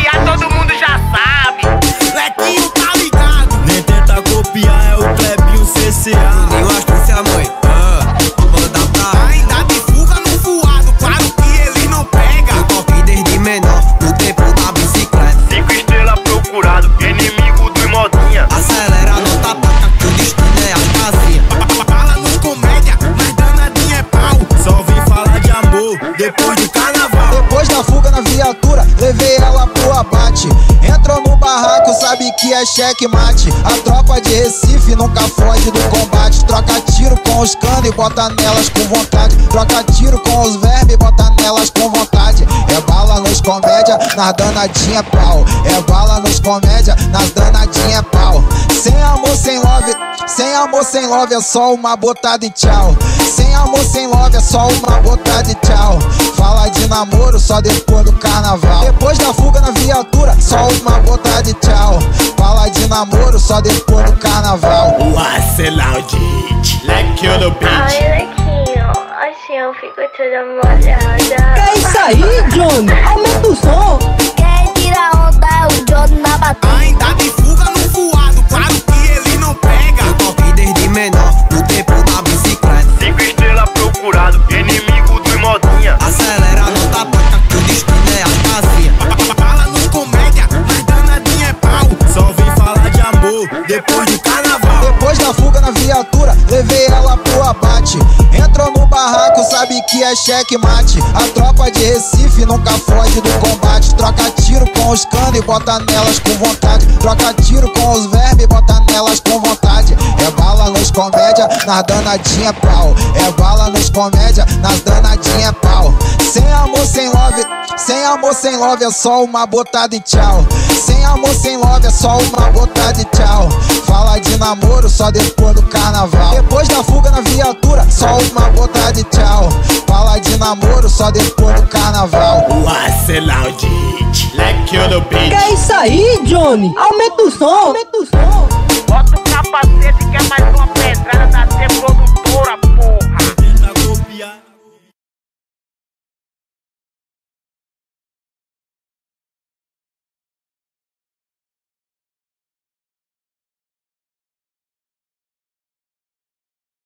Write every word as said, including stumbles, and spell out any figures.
copiar, todo mundo já sabe. Lequinho tá ligado. Nem tenta copiar, é o Clebinho C C A. Nem astúcia, mãe. Ah, manda pra. Ainda de fuga no voado, claro que ele não pega. Eu toquei desde menor, no tempo da bicicleta. Cinco estrelas procurado, inimigo do modinha. Acelera, não tá placa, que o destino é a casinha. Fala nos comédia, mas danadinha é pau. Só vim falar de amor depois do carnaval. Depois da fuga na viatura, levei ela pro abate. Entrou no barraco, sabe que é checkmate. A tropa de Recife nunca foge do combate. Troca tiro com os canos e bota nelas com vontade. Troca tiro com os vermes e bota nelas com vontade. É bala nos comédia, nas danadinha é pau. É bala nos comédia, nas danadinha é pau. Sem amor, sem love, sem amor, sem love é só uma botada e tchau. Sem amor, sem love é só uma botada e tchau. Fala de namoro só depois do carnaval. Depois da fuga na viatura, só uma botada e tchau. Fala de namoro só depois do carnaval. O Arcenaudite, Lequinho no beat. Ai, Lequinho, assim eu fico toda molhada. É isso aí, Johnny, aumenta o som. Quem tira onda é o Johnny na bateria. Ainda de fuga no voado, claro que ele não pega. Eu toquei desde menor, no tempo da bicicleta. Cinco estrelas procurado, inimigo do modinha. Acelera, não tá placa, que o destino é a casinha. Fala nos comédia, mas danadinha é pau. Só vim falar de amor depois do carnaval. Depois da fuga na viatura, levei ela pro abate. Entrou no barraco, sabe que é checkmate. A tropa de Recife nunca foge do combate. Troca tiro com os canos e bota nelas com vontade. Troca tiro com os vermes e bota nelas com vontade. É bala nos comédia, nas danadinha é pau. É bala nos comédia, nas danadinha é pau. Sem amor, sem love, sem amor, sem love é só uma botada e tchau. Sem amor, sem love é só uma botada e tchau. Fala de namoro só depois do carnaval. Depois da fuga na viatura, só uma botada e tchau. Fala de namoro só depois do carnaval. O Arcenaudite, Lequinho no beat. Que é isso aí, Johnny, aumenta o som, aumenta o som. Bota o capacete que é mais uma pedrada da ser produtora, porra.